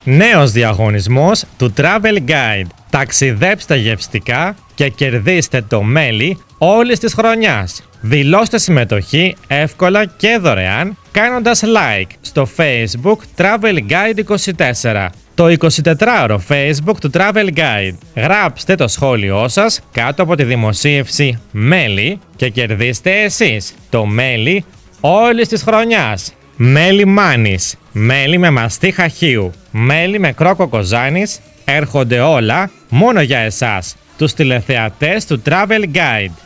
Νέος διαγωνισμός του Travel Guide. Ταξιδέψτε γευστικά και κερδίστε το μέλι όλης της χρονιάς. Δηλώστε συμμετοχή εύκολα και δωρεάν κάνοντας like στο Facebook Travel Guide 24. Το 24ωρο Facebook του Travel Guide. Γράψτε το σχόλιο σας κάτω από τη δημοσίευση μέλι και κερδίστε εσείς το μέλι όλης της χρονιάς. Μέλι Μάνης, μέλι με μαστί χαχείου, μέλι με κρόκο κοζάνης, έρχονται όλα μόνο για εσάς, τους τηλεθεατές του Travel Guide.